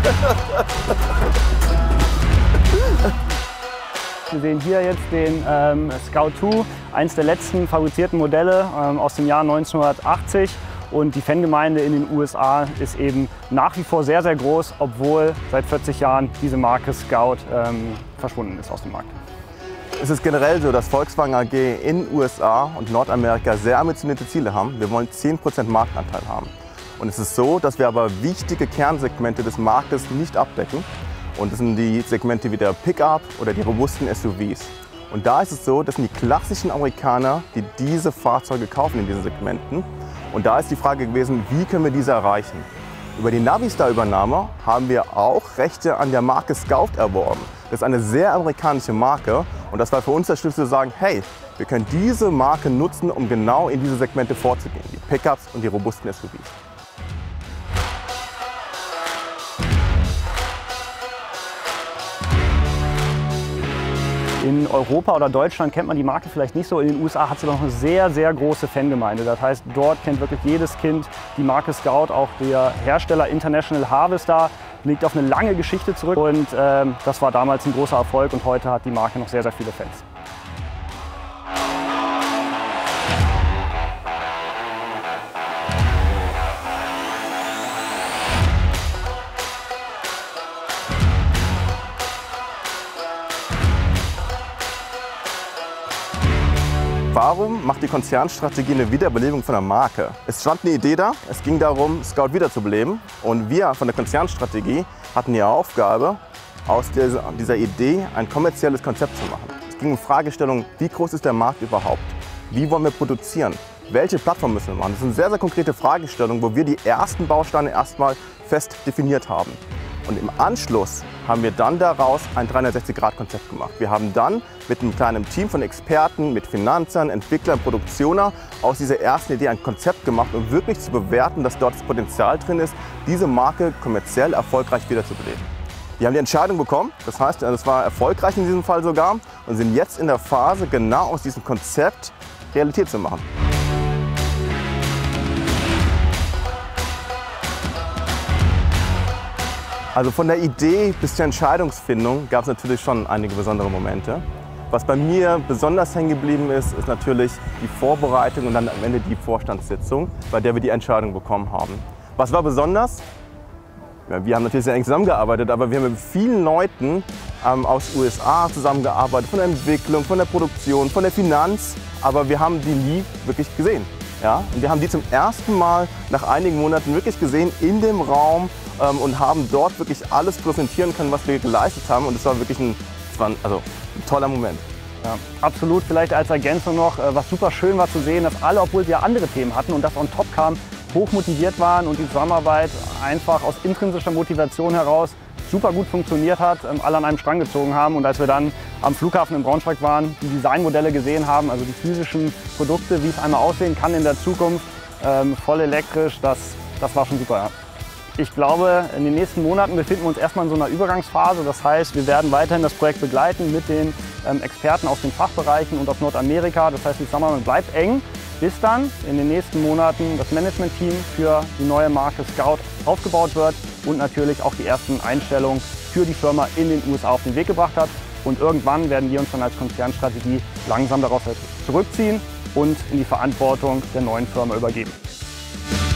Wir sehen hier jetzt den Scout 2, eines der letzten fabrizierten Modelle aus dem Jahr 1980. Und die Fangemeinde in den USA ist eben nach wie vor sehr, sehr groß, obwohl seit 40 Jahren diese Marke Scout verschwunden ist aus dem Markt. Es ist generell so, dass Volkswagen AG in USA und Nordamerika sehr ambitionierte Ziele haben. Wir wollen 10% Marktanteil haben. Und es ist so, dass wir aber wichtige Kernsegmente des Marktes nicht abdecken. Und das sind die Segmente wie der Pickup oder die robusten SUVs. Und da ist es so, das sind die klassischen Amerikaner, die diese Fahrzeuge kaufen in diesen Segmenten. Und da ist die Frage gewesen, wie können wir diese erreichen? Über die Navistar-Übernahme haben wir auch Rechte an der Marke Scout erworben. Das ist eine sehr amerikanische Marke und das war für uns der Schlüssel zu sagen, hey, wir können diese Marke nutzen, um genau in diese Segmente vorzugehen, die Pickups und die robusten SUVs. In Europa oder Deutschland kennt man die Marke vielleicht nicht so. In den USA hat sie doch eine sehr, sehr große Fangemeinde. Das heißt, dort kennt wirklich jedes Kind die Marke Scout. Auch der Hersteller International Harvester liegt auf eine lange Geschichte zurück. Und das war damals ein großer Erfolg und heute hat die Marke noch sehr, sehr viele Fans. Warum macht die Konzernstrategie eine Wiederbelebung von der Marke? Es stand eine Idee da, es ging darum, Scout wiederzubeleben. Und wir von der Konzernstrategie hatten die Aufgabe, aus dieser Idee ein kommerzielles Konzept zu machen. Es ging um Fragestellungen, wie groß ist der Markt überhaupt? Wie wollen wir produzieren? Welche Plattform müssen wir machen? Das sind sehr, sehr konkrete Fragestellungen, wo wir die ersten Bausteine erstmal fest definiert haben. Und im Anschluss haben wir dann daraus ein 360-Grad-Konzept gemacht. Wir haben dann mit einem kleinen Team von Experten, mit Finanzern, Entwicklern, Produktionern aus dieser ersten Idee ein Konzept gemacht, um wirklich zu bewerten, dass dort das Potenzial drin ist, diese Marke kommerziell erfolgreich wiederzubeleben. Wir haben die Entscheidung bekommen, das heißt, das war erfolgreich in diesem Fall sogar und sind jetzt in der Phase, genau aus diesem Konzept Realität zu machen. Also von der Idee bis zur Entscheidungsfindung gab es natürlich schon einige besondere Momente. Was bei mir besonders hängen geblieben ist, ist natürlich die Vorbereitung und dann am Ende die Vorstandssitzung, bei der wir die Entscheidung bekommen haben. Was war besonders? Ja, wir haben natürlich sehr eng zusammengearbeitet, aber wir haben mit vielen Leuten aus USA zusammengearbeitet, von der Entwicklung, von der Produktion, von der Finanz, aber wir haben die nie wirklich gesehen. Ja? Und wir haben die zum ersten Mal nach einigen Monaten wirklich gesehen in dem Raum und haben dort wirklich alles präsentieren können, was wir geleistet haben. Und es war wirklich ein toller Moment. Ja, absolut. Vielleicht als Ergänzung noch, was super schön war zu sehen, dass alle, obwohl sie ja andere Themen hatten und das on top kam, hochmotiviert waren und die Zusammenarbeit einfach aus intrinsischer Motivation heraus super gut funktioniert hat, alle an einem Strang gezogen haben. Und als wir dann am Flughafen in Braunschweig waren, die Designmodelle gesehen haben, also die physischen Produkte, wie es einmal aussehen kann in der Zukunft, voll elektrisch, das war schon super. Ja. Ich glaube, in den nächsten Monaten befinden wir uns erstmal in so einer Übergangsphase. Das heißt, wir werden weiterhin das Projekt begleiten mit den Experten aus den Fachbereichen und aus Nordamerika. Das heißt, die Zusammenarbeit bleibt eng, bis dann in den nächsten Monaten das Management-Team für die neue Marke Scout aufgebaut wird und natürlich auch die ersten Einstellungen für die Firma in den USA auf den Weg gebracht hat. Und irgendwann werden wir uns dann als Konzernstrategie langsam daraus zurückziehen und in die Verantwortung der neuen Firma übergeben.